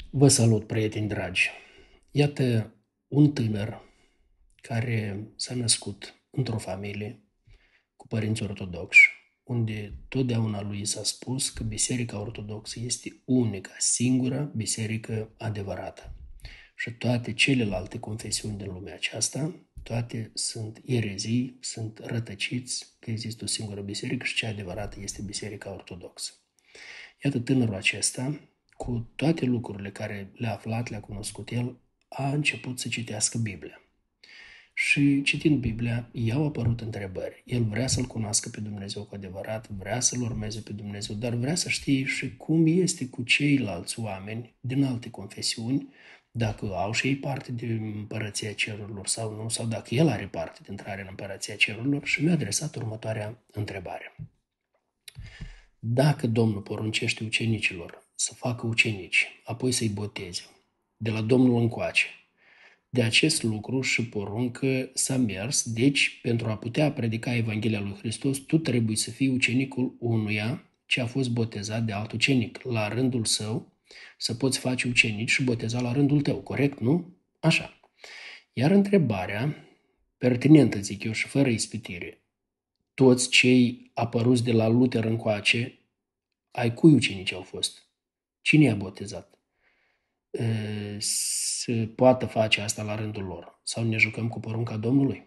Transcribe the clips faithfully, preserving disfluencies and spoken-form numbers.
Vă salut, prieteni dragi! Iată un tânăr care s-a născut într-o familie cu părinți ortodoxi, unde totdeauna lui s-a spus că Biserica Ortodoxă este unica, singura biserică adevărată. Și toate celelalte confesiuni din lumea aceasta, toate sunt erezii, sunt rătăciți că există o singură biserică și cea adevărată este Biserica Ortodoxă. Iată tânărul acesta, cu toate lucrurile care le-a aflat, le-a cunoscut el, a început să citească Biblia. Și citind Biblia, i-au apărut întrebări. El vrea să-L cunoască pe Dumnezeu cu adevărat, vrea să-L urmeze pe Dumnezeu, dar vrea să știe și cum este cu ceilalți oameni din alte confesiuni, dacă au și ei parte de împărăția cerurilor sau nu, sau dacă el are parte de intrare în împărăția cerurilor, și mi-a adresat următoarea întrebare. Dacă Domnul poruncește ucenicilor să facă ucenici, apoi să-i boteze, de la Domnul încoace, de acest lucru și poruncă s-a mers, deci pentru a putea predica Evanghelia lui Hristos, tu trebuie să fii ucenicul unuia ce a fost botezat de alt ucenic. La rândul său să poți face ucenici și boteza la rândul tău, corect, nu? Așa. Iar întrebarea pertinentă, zic eu, și fără ispitire, toți cei apăruți de la Luther încoace, ai cui ucenici au fost? Cine i-a botezat? Să poată face asta la rândul lor? Sau ne jucăm cu porunca Domnului?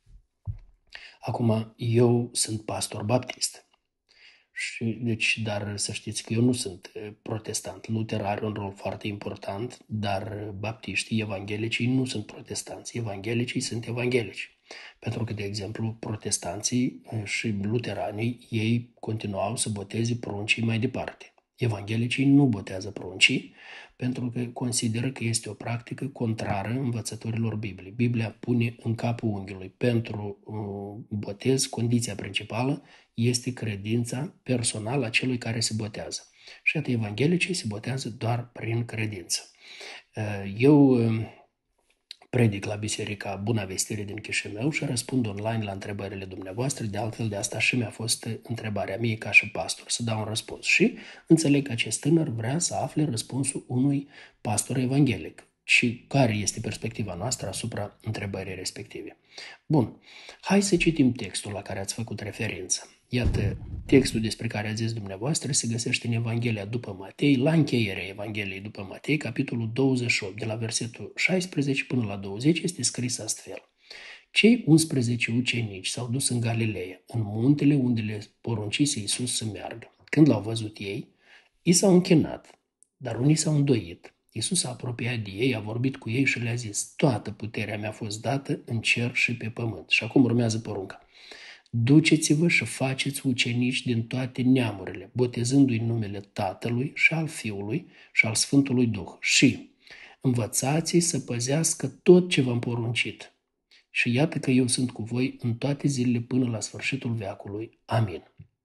Acum, eu sunt pastor baptist. Și, deci, dar să știți că eu nu sunt protestant. Luther are un rol foarte important, dar baptiștii, evanghelicii nu sunt protestanți. Evanghelicii sunt evanghelici. Pentru că, de exemplu, protestanții și luteranii, ei continuau să boteze pruncii mai departe. Evanghelicii nu botează pruncii pentru că consideră că este o practică contrară învățăturilor Bibliei. Biblia pune în capul unghiului pentru uh, botez, condiția principală este credința personală a celui care se botează. Și atât evanghelicii se botează doar prin credință. Uh, eu uh, predic la Biserica Buna Vestire din Chișinău și răspund online la întrebările dumneavoastră. De altfel, de asta și mi-a fost întrebarea mie ca și pastor, să dau un răspuns. Și înțeleg că acest tânăr vrea să afle răspunsul unui pastor evanghelic. Și care este perspectiva noastră asupra întrebării respective. Bun, hai să citim textul la care ați făcut referință. Iată, textul despre care ați zis dumneavoastră se găsește în Evanghelia după Matei, la încheierea Evangheliei după Matei, capitolul douăzeci și opt, de la versetul șaisprezece până la douăzeci, este scris astfel. Cei unsprezece ucenici s-au dus în Galileea, în muntele unde le poruncise Iisus să meargă. Când l-au văzut ei, i s-au închinat, dar unii s-au îndoit. Iisus s-a apropiat de ei, a vorbit cu ei și le-a zis, toată puterea mi-a fost dată în cer și pe pământ. Și acum urmează porunca. Duceți-vă și faceți ucenici din toate neamurile, botezându-i numele Tatălui și al Fiului și al Sfântului Duh. Și învățați-i să păzească tot ce v-am poruncit. Și iată că eu sunt cu voi în toate zilele până la sfârșitul veacului. Amin.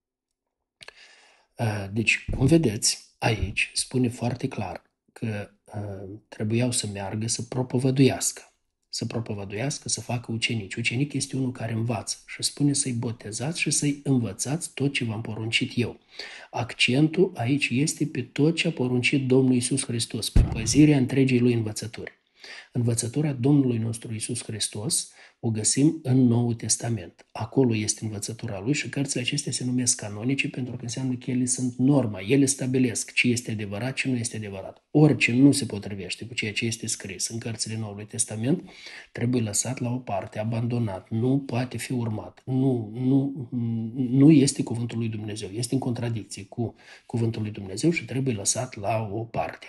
Deci, cum vedeți, aici spune foarte clar că uh, trebuiau să meargă să propovăduiască. Să propovăduiască, să facă ucenici. Ucenic este unul care învață și spune să-i botezați și să-i învățați tot ce v-am poruncit eu. Accentul aici este pe tot ce a poruncit Domnul Iisus Hristos, pe păzirea întregii lui învățături. Învățătura Domnului nostru Iisus Hristos o găsim în Noul Testament. Acolo este învățătura lui și cărțile acestea se numesc canonice pentru că înseamnă că ele sunt norma, ele stabilesc ce este adevărat, ce nu este adevărat. Orice nu se potrivește cu ceea ce este scris în cărțile Noului Testament trebuie lăsat la o parte, abandonat, nu poate fi urmat, nu, nu, nu este cuvântul lui Dumnezeu, este în contradicție cu cuvântul lui Dumnezeu și trebuie lăsat la o parte.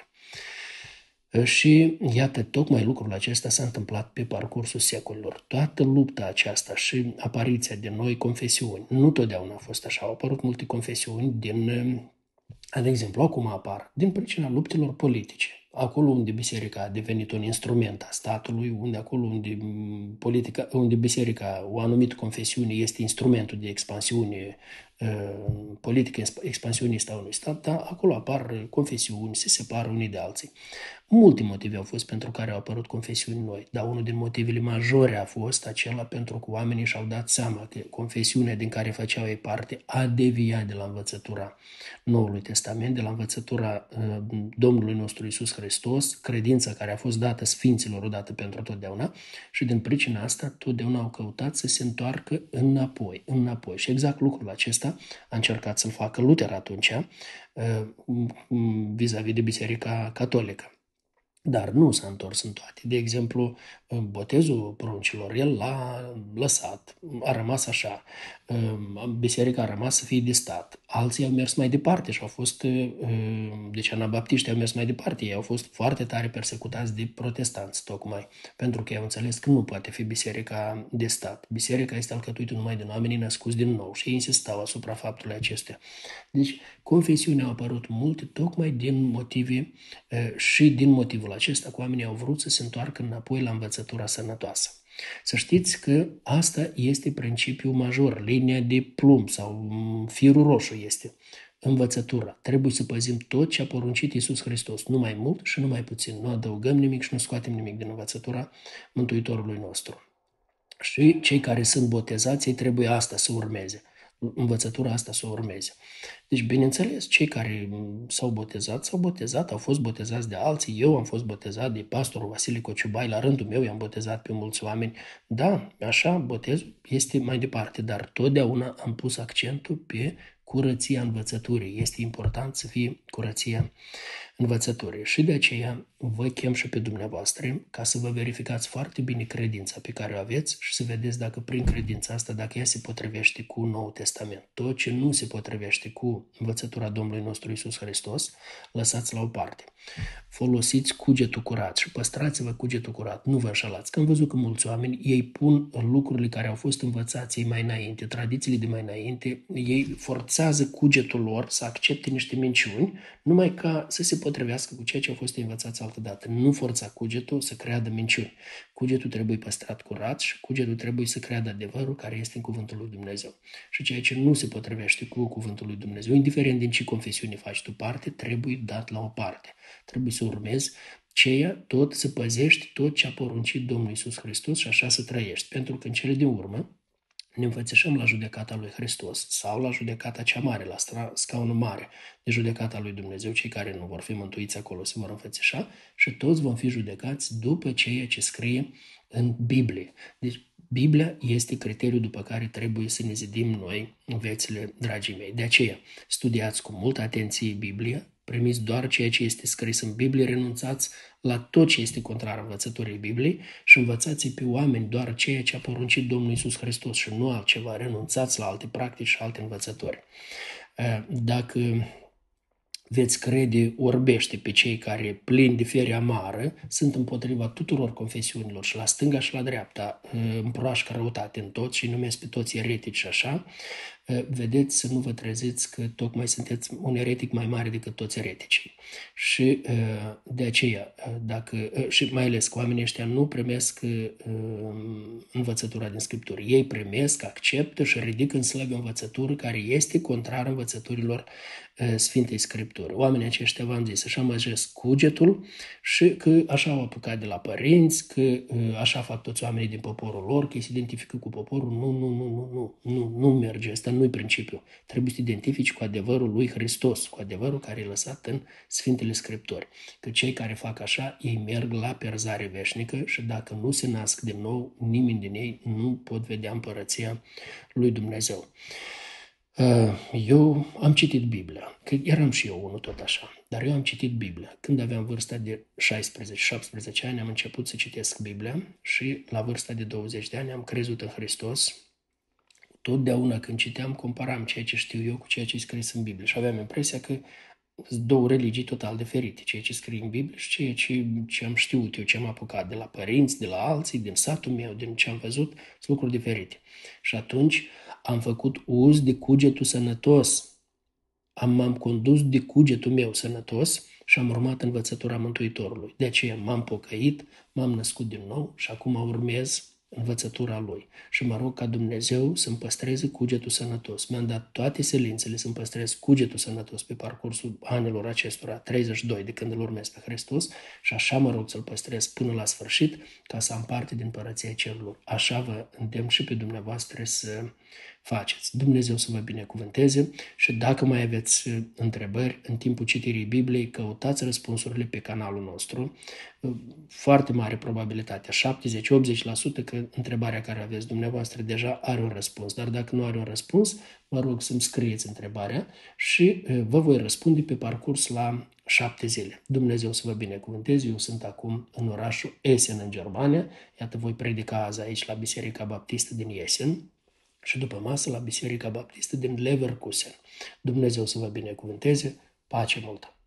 Și iată, tocmai lucrul acesta s-a întâmplat pe parcursul secolilor. Toată lupta aceasta și apariția de noi confesiuni, nu totdeauna a fost așa, au apărut multe confesiuni din, de exemplu, acum apar, din pricina luptelor politice. Acolo unde biserica a devenit un instrument a statului, unde acolo unde, politica, unde biserica, o anumită confesiune, este instrumentul de expansiune politică expansionistă a unui stat, dar acolo apar confesiuni, se separă unii de alții. Multe motive au fost pentru care au apărut confesiuni noi, dar unul din motivele majore a fost acela pentru că oamenii și-au dat seama că confesiunea din care făceau ei parte a deviat de la învățătura Noului Testament, de la învățătura uh, Domnului nostru Iisus Hristos, credința care a fost dată sfinților odată pentru totdeauna, și din pricina asta totdeauna au căutat să se întoarcă înapoi, înapoi. Și exact lucrul acesta a încercat să-l facă Luther atunci, uh, vis-a-vis de Biserica Catolică. Dar nu s-a întors în toate. De exemplu, botezul pruncilor, el l-a lăsat, a rămas așa. Biserica a rămas să fie de stat. Alții au mers mai departe și au fost, deci anabaptiștii au mers mai departe. Ei au fost foarte tare persecutați de protestanți, tocmai, pentru că ei au înțeles că nu poate fi biserica de stat. Biserica este alcătuită numai din oamenii născuți din nou și ei insistau asupra faptului acestuia. Deci, confesiunea au apărut multe, tocmai din motive și din motivul acesta că oamenii au vrut să se întoarcă înapoi la învățătura sănătoasă. Să știți că asta este principiul major, linia de plumb sau firul roșu este învățătura. Trebuie să păzim tot ce a poruncit Iisus Hristos, nu mai mult și nu mai puțin. Nu adăugăm nimic și nu scoatem nimic din învățătura Mântuitorului nostru. Și cei care sunt botezați, ei trebuie asta să urmeze. Învățătura asta să o urmeze. Deci, bineînțeles, cei care s-au botezat, s-au botezat, au fost botezați de alții. Eu am fost botezat de pastorul Vasile Cociubai, la rândul meu i-am botezat pe mulți oameni. Da, așa, botezul este mai departe, dar totdeauna am pus accentul pe curăția învățăturii. Este important să fie curăția învățăturii. Și de aceea vă chem și pe dumneavoastră ca să vă verificați foarte bine credința pe care o aveți și să vedeți dacă prin credința asta, dacă ea se potrivește cu Noul Testament. Tot ce nu se potrivește cu învățătura Domnului nostru Iisus Hristos, lăsați la o parte. Folosiți cugetul curat și păstrați-vă cugetul curat. Nu vă înșelați. Că am văzut că mulți oameni, ei pun lucrurile care au fost învățați ei mai înainte, tradițiile de mai înainte, ei forțează cugetul lor să accepte niște minciuni, numai ca să se potrivească cu ceea ce au fost învățați altădată. Nu forța cugetul să creadă minciuni. Cugetul trebuie păstrat curat și cugetul trebuie să creadă adevărul care este în cuvântul lui Dumnezeu. Și ceea ce nu se potrivește cu cuvântul lui Dumnezeu, indiferent din ce confesiune faci tu parte, trebuie dat la o parte. Trebuie să urmezi ceea, tot să păzești tot ce a poruncit Domnul Iisus Hristos și așa să trăiești. Pentru că în cele din urmă ne înfățișăm la judecata lui Hristos sau la judecata cea mare, la scaunul mare de judecata lui Dumnezeu. Cei care nu vor fi mântuiți acolo se vor înfățișa și toți vom fi judecați după ceea ce scrie în Biblie. Deci Biblia este criteriul după care trebuie să ne zidim noi viețile, dragii mei. De aceea, studiați cu multă atenție Biblia, primiți doar ceea ce este scris în Biblie, renunțați la tot ce este contrar învățăturii Bibliei și învățați pe oameni doar ceea ce a poruncit Domnul Iisus Hristos și nu altceva. Renunțați la alte practici și alte învățători. Dacă veți crede orbește pe cei care, plini de fiere amară, sunt împotriva tuturor confesiunilor și la stânga și la dreapta împroașcă răutate în toți și numesc pe toți eretici și așa, vedeți să nu vă treziți că tocmai sunteți un eretic mai mare decât toți ereticii. Și de aceea, dacă, și mai ales că oamenii ăștia nu primesc învățătura din Scriptură. Ei primesc, acceptă și ridică în slăbă învățătură care este contrară învățăturilor Sfintei Scripturi. Oamenii aceștia, v-am zis, așa măjesc cugetul și că așa au apucat de la părinți, că așa fac toți oamenii din poporul lor, că ei se identifică cu poporul. Nu, nu, nu, nu, nu, nu, nu merge. Asta nu-i principiu. Trebuie să te identifici cu adevărul lui Hristos, cu adevărul care e lăsat în Sfintele Scripturi. Că cei care fac așa, ei merg la pierzare veșnică și dacă nu se nasc din nou, nimeni din ei nu pot vedea împărăția lui Dumnezeu. Eu am citit Biblia, că eram și eu unul tot așa, dar eu am citit Biblia. Când aveam vârsta de șaisprezece șaptesprezece ani am început să citesc Biblia și la vârsta de douăzeci de ani am crezut în Hristos. Totdeauna când citeam, comparam ceea ce știu eu cu ceea ce e scris în Biblie și aveam impresia că sunt două religii total diferite, ceea ce scrie în Biblie și ceea ce, ce am știut eu, ce am apucat de la părinți, de la alții, din satul meu, din ce am văzut, sunt lucruri diferite. Și atunci am făcut uz de cugetul sănătos. Am, m-am condus de cugetul meu sănătos și am urmat învățătura Mântuitorului. De aceea m-am pocăit, m-am născut din nou și acum urmez învățătura lui. Și mă rog ca Dumnezeu să-mi păstreze cugetul sănătos. Mi-am dat toate silințele să-mi păstrez cugetul sănătos pe parcursul anilor acestora, treizeci și doi de când îl urmez pe Hristos, și așa mă rog să-l păstrez până la sfârșit, ca să am parte din Împărăția Cerurilor. Așa vă îndemn și pe dumneavoastră să faceți. Dumnezeu să vă binecuvânteze și dacă mai aveți întrebări în timpul citirii Bibliei, căutați răspunsurile pe canalul nostru. Foarte mare probabilitate, șaptezeci-optzeci la sută, că întrebarea care aveți dumneavoastră deja are un răspuns. Dar dacă nu are un răspuns, vă rog să-mi scrieți întrebarea și vă voi răspunde pe parcurs la șapte zile. Dumnezeu să vă binecuvânteze. Eu sunt acum în orașul Essen, în Germania. Iată, voi predica azi aici la Biserica Baptistă din Essen și după masă la Biserica Baptistă din Leverkusen. Dumnezeu să vă binecuvânteze. Pace multă!